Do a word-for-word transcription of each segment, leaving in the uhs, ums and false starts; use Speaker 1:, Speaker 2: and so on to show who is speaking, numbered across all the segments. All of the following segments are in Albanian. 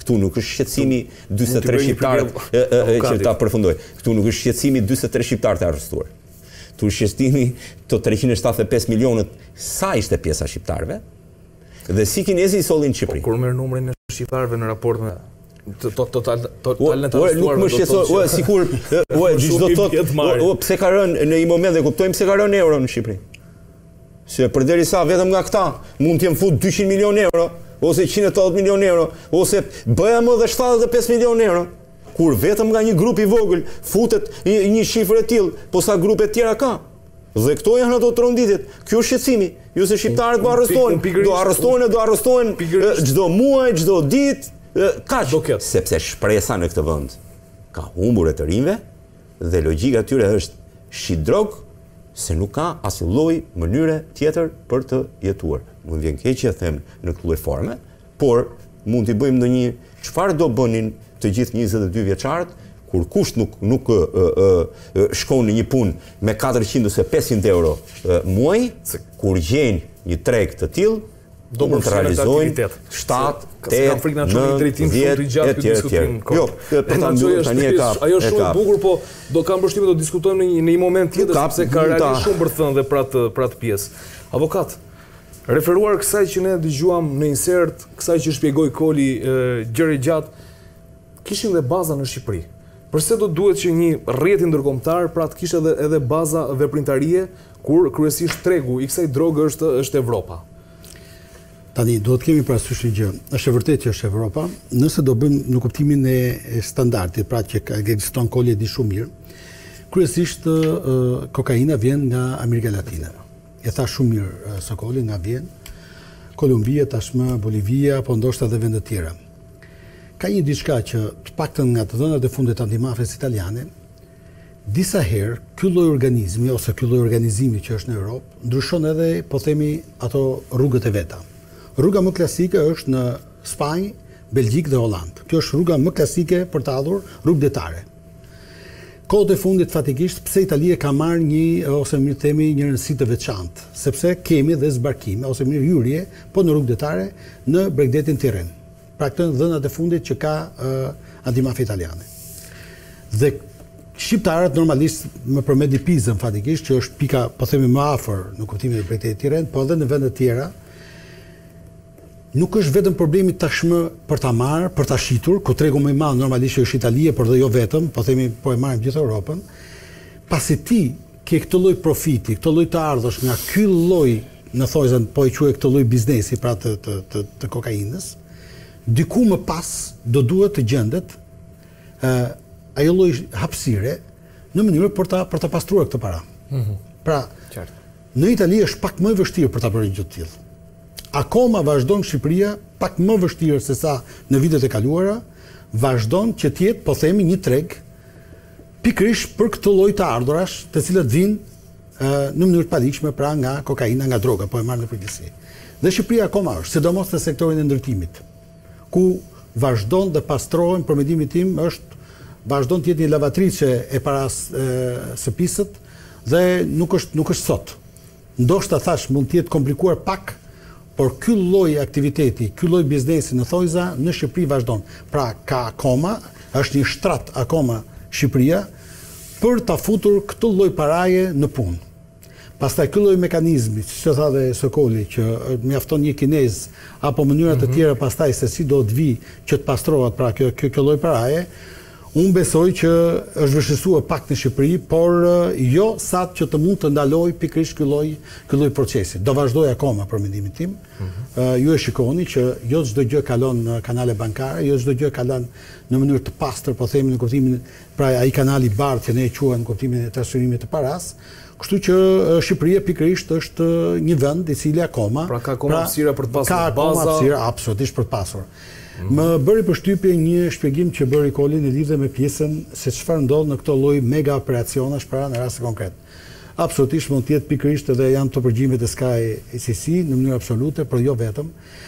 Speaker 1: Këtu nuk është shqetësimi dyzet e tre shqiptarët që ta përfundoj. Këtu nuk është shqetësimi dyzet e tre shqiptarët e arrestuar. Këtu është shqetësimi të treqind e shtatëdhjetë e pesë milionët sa ishte pjesa shqiptarëve dhe si kinezi i sollin në Shqipëri.
Speaker 2: Kur merr numrin e shqiptarëve në raport me total total të arrestuar.
Speaker 1: Nuk më shqetësoj, ua sikur, ua çdo thotë, ua pse ka rënë në një moment dhe kuptojmë pse ka rënë euro në Shqipëri. Se përderisa vetëm nga këta mund të jem fut dyqind milionë euro ose njëqind e tetëdhjetë milionë euro ose bëja më dhe shtatëdhjetë e pesë milionë euro. Kur vetëm nga një grup i vogël futet një shifër e tillë, po sa grupe të tjera ka. Dhe këto janë ato tronditit. Kjo është shqetësimi. Jo se shqiptarët do arrestohen, do arrestohen, do arrestohen çdo muaj, çdo ditë, kaq. Sepse shpresa në këtë vend ka humbur e të rinjve dhe logjika e tyre është shi drog se nuk ka asnjë lloj mënyre tjetër për të jetuar. Mund vjen keq që them në këtë lloj forme, por mund t'i bëjmë ndonjë çfarë do bënin të gjithë njëzet e dy vjeçarët kur kusht nuk nuk ë, ë, ë, shkon në një punë me katëqind ose pesëqind euro ë, muaj, kur gjejnë një treg të tillë, do mund të realizojnë shtatë, tetë, nëntë, dhjetë etj etj. Jo, për ta mbyllur tani e ka.
Speaker 2: Ajo është shumë e bukur, po do kam përshtypjen do diskutojmë në një, në një moment tjetër sepse ka realisht shumë për të thënë dhe për atë për atë pjesë. Avokat, referuar kësaj që ne dëgjuam në insert, kësaj që shpjegoi Koli gjëre gjatë, kishin dhe baza në Shqipëri. Përse do duhet që një rrjeti ndërkombëtar pra të kishte edhe edhe baza veprimtarie kur kryesisht tregu i kësaj droge është është Evropa?
Speaker 3: Tani, do të kemi parasysh një gjë. Është e vërtetë që është Evropa, nëse do bëjmë në kuptimin e standardit, pra që ekziston Koli e di shumë mirë, kryesisht uh, kokaina vjen nga Amerika Latine. E tha shumë mirë uh, Sokoli, nga vjen Kolumbia, tashmë Bolivia, po ndoshta edhe vende të tjera. Ka një diçka që të paktën nga të dhënat e fundit antimafes italiane, disa herë ky lloj organizmi ose ky lloj organizimi që është në Europë ndryshon edhe, po themi, ato rrugët e veta. Rruga më klasike është në Spanjë, Belgjikë dhe Hollandë. Kjo është rruga më klasike për të ardhur rrugë detare. Kohët e fundit fatikisht pse Italia ka marrë një ose mirë themi një rëndësi të veçantë, sepse kemi dhe zbarkime ose mirë hyrje, po në rrugë detare në Bregdetin Tirren. Pra këtë dhënat e fundit që ka uh, antimafia italiane. Dhe shqiptarët normalisht më përmend Pizën fatikisht që është pika, po themi më afër në kuptimin e Bregdetit Tirren, po edhe në vende të tjera. Nuk është vetëm problemi tashmë për ta marrë, për ta shitur, ku tregu më i madh normalisht është Italia, por dhe jo vetëm, po themi po e marrim gjithë Europën. Pasi ti ke këtë lloj profiti, këtë lloj të ardhësh nga ky lloj, në thojën po e quaj këtë lloj biznesi pra të të të, të kokainës, diku më pas do duhet të gjendet ë uh, ajo lloj hapësire në mënyrë për ta për ta pastruar këtë para. Mm-hmm. Pra, qartë. Në Itali është pak më e vështirë për ta bërë gjë të tillë. Akoma vazhdon Shqipëria pak më vështirë se sa në vitet e kaluara, vazhdon që të jetë, po themi, një treg pikërisht për këtë lloj të ardhurash, të cilët vijnë uh, në mënyrë të paditshme pra nga kokaina, nga droga, po e marr në përgjithësi. Dhe Shqipëria akoma është, sidomos në sektorin e ndërtimit, ku vazhdon dhe pastrohen, për mendimin tim, është vazhdon të jetë një lavatrice e para së pisët dhe nuk është nuk është sot. Ndoshta thash mund të jetë komplikuar pak, por ky lloj aktiviteti, ky lloj biznesi në thojza në Shqipëri vazhdon. Pra ka akoma, është një shtrat akoma Shqipëria për ta futur këtë lloj paraje në punë. Pastaj ky lloj mekanizmi, siç tha dhe Sokoli, që mjafton një kinez apo mënyra të tjera pastaj se si do të vi që të pastrohet pra kjo kjo, kjo lloj paraje, unë besoj që është vështirësuar pak në Shqipëri, por jo sa që të mund të ndaloj pikërisht ky lloj ky lloj procesi. Do vazhdoj akoma për mendimin tim. Mm-hmm. uh, ju e shikoni që jo çdo gjë kalon në kanale bankare, jo çdo gjë kalon në mënyrë të pastër, po themi në kuptimin pra ai kanali i bardhë që ne e quajmë në kuptimin e transferimit të paras. Kështu që Shqipëria pikërisht është një vend i cili akoma
Speaker 2: pra ka akoma hapësira për të pasur
Speaker 3: ka akoma hapësira absolutisht për të pasur. Mm. Më bëri përshtypje një shpjegim që bëri Koli në lidhje me pjesën se çfarë ndodh në këto lloj mega operacionash pra në rast konkret. Absolutisht mund të jetë pikërisht edhe janë të përgjimet e Sky C C në mënyrë absolute, por jo vetëm.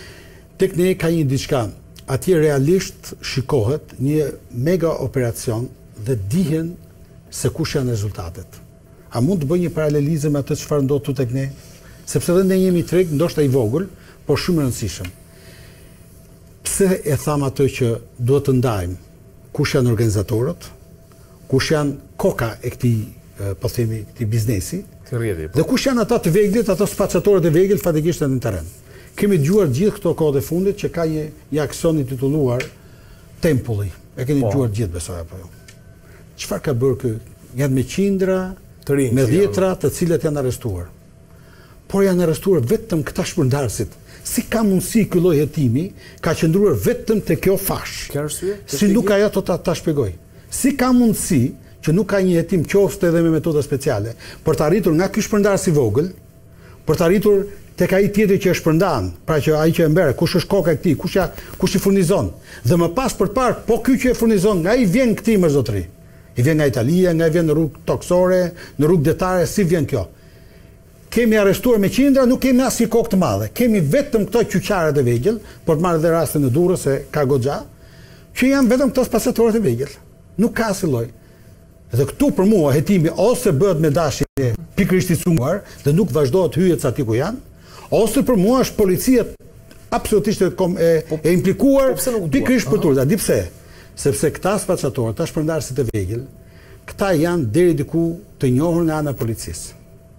Speaker 3: Tek ne ka një diçka, atje realisht shikohet një mega operacion dhe dihen se kush janë rezultatet. A mund të bëj një paralelizëm me atë çfarë ndodh këtu tek ne? Sepse edhe ne jemi treg ndoshta i vogël, por shumë i rëndësishëm. pse e tham ato që duhet të ndajmë kush janë organizatorët, kush janë koka e këtij, po themi, këtij biznesi, dhe kush janë ata të veglit, ata spacatorët e veglit fatikisht në terren. Kemi dëgjuar gjithë këto kohë të fundit që ka një, një aksion i titulluar Tempulli. E keni dëgjuar gjithë, besoj apo jo. Çfarë ka bërë ky? Janë me qindra, me dhjetra të cilët janë arrestuar. Por janë arrestuar vetëm këta shpërndarësit. Si ka mundësi ky lloj hetimi ka qëndruar vetëm te kjo fash? Si nuk ajo të ta, ta shpjegoj. Si ka mundësi që nuk ka një hetim qoftë edhe me metoda speciale për të arritur nga ky shpërndarës i vogël, për të arritur tek ai tjetri që e shpërndan, pra që ai që e mber, kush është koka e këtij, kush ja, kush i furnizon. Dhe më pas përpara, po ky që e furnizon, nga i vjen këtij më zotëri. I vjen nga Italia, nga i vjen në rrugë toksore, në rrugë detare, si vjen kjo? Kemi arrestuar me qindra, nuk kemi asnjë kokë të madhe. Kemi vetëm këto qyqarët e vegjël, por të marrë dhe rastin e Durrës se ka goxha, që janë vetëm këto spacatorët e vegjël. Nuk ka asnjë lloj. Dhe këtu për mua hetimi ose bëhet me dashje pikërisht i cunguar dhe nuk vazhdohet hyjet sa ti ku janë, ose për mua është policia absolutisht e, e, e implikuar pikërisht për turda. Di pse? Sepse këta spacatorë, këta shpërndarësit e vegjël, këta janë deri diku të njohur nga ana e policisë.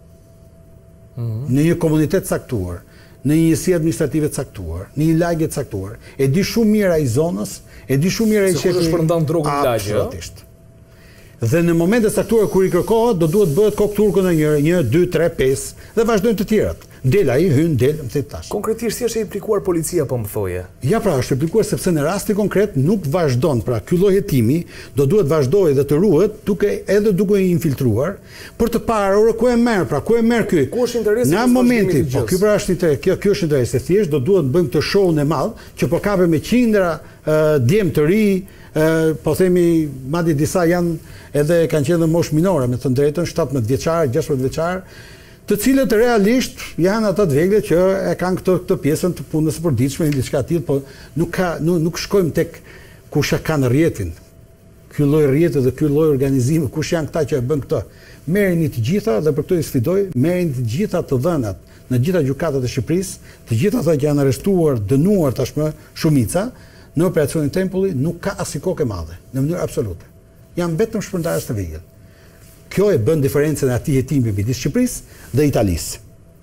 Speaker 3: Mm-hmm. Në një komunitet caktuar, në një njësi administrative caktuar, në një lagje caktuar, e di shumë mirë ai zonës, e di shumë mirë ai
Speaker 2: shefi. Se kush shpërndan drogën në lagje,
Speaker 3: absolutisht. Dhe në momente caktuara kur i kërkohet, do duhet bëhet kokturku në një, një, dy, tre, pesë dhe vazhdojnë të tjerat. Del ai, hyn, del, më thënë tash.
Speaker 2: Konkretisht si është e implikuar policia po më thoje?
Speaker 3: Ja pra, është e implikuar sepse në rasti konkret nuk vazhdon, pra ky lloj hetimi do duhet vazhdojë dhe të ruhet duke edhe duke i infiltruar për të parë ku e merr, pra ku e merr ky.
Speaker 2: Ku është interesi?
Speaker 3: Në momenti, po ky pra është interes, kjo kjo është interesi, thjesht do duhet bëjmë këtë show-n e madh që po kape me qindra uh, djem të ri, uh, po themi madje disa janë edhe kanë qenë në moshë minore, me të drejtën, shtatëmbëdhjetë vjeçar, gjashtëdhjetë vjeçar, të cilët realisht janë ata të vegjël që e kanë këtë këtë pjesën të punës së përditshme, diçka tjetër, po nuk ka nuk, nuk shkojmë tek kush e kanë rrjetin. Ky lloj rrjeti dhe ky lloj organizimi, kush janë këta që e bën këtë. Merreni të gjitha dhe për këtë i sfidoj, merreni të gjitha të dhënat në gjitha gjykatat e Shqipërisë, të gjitha ata që janë arrestuar, dënuar tashmë shumica në operacionin Tempulli, nuk ka asnjë kokë e madhe, në mënyrë absolute. Janë vetëm shpërndarës të vegjël. Kjo e bën diferencën e atij hetimi midis Shqipërisë dhe Italisë.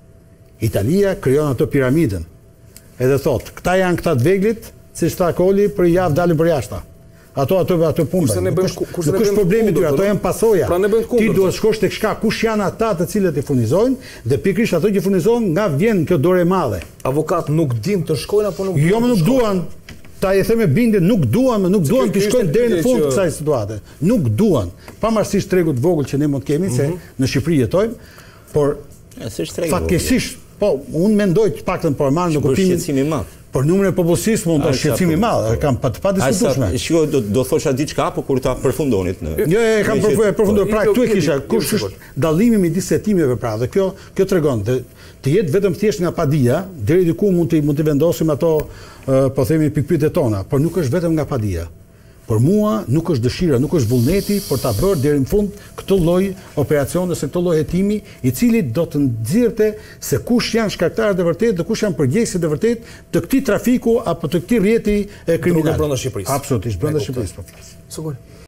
Speaker 3: Italia krijon ato piramidën. Edhe thot, këta janë këta të veglit, siç tha Koli, për javë dalin për jashtë. Ato ato ato punë. Nuk është problemi dy, ato janë pasoja.
Speaker 2: Pra ne bëjmë kundër.
Speaker 3: Ti duhet shkosh tek shka kush janë ata të cilët i furnizojnë dhe pikërisht ato që furnizojnë nga vjen kjo dorë e madhe.
Speaker 2: Avokat nuk din të shkojnë apo nuk
Speaker 3: duan? Jo, më nuk duan. Ta i them me bindje, nuk duan, nuk duan të shkojnë deri në fund të kësaj situate. Nuk duan. Pavarësisht tregut vogël që ne mund të kemi se në Shqipëri jetojmë, por fatkeqësisht, po unë mendoj të paktën po e marr në kuptimin për numrin e popullsisë mund të është shqetësim i madh, kam pa të padiskutueshme.
Speaker 1: Shiko, do do thosha diçka, po kur ta përfundonit në.
Speaker 3: Jo, e kam përfunduar. Pra këtu e kisha, kush është dallimi midis hetimeve pra, dhe kjo kjo tregon të të jetë vetëm thjesht nga padia, deri diku mund të mund të vendosim ato po themi pikpyetjet tona, por nuk është vetëm nga padia. Por mua nuk është dëshira, nuk është vullneti për ta bërë deri në fund këtë lloj operacioni ose këtë lloj hetimi, i cili do të nxirrte se kush janë shkaktarët e vërtetë dhe kush janë përgjegjësit e vërtetë të këtij trafiku apo të këtij rrjeti kriminal.
Speaker 2: Brenda Shqipërisë.
Speaker 3: Absolutisht, brenda Shqipërisë po flas.
Speaker 2: Sigurisht.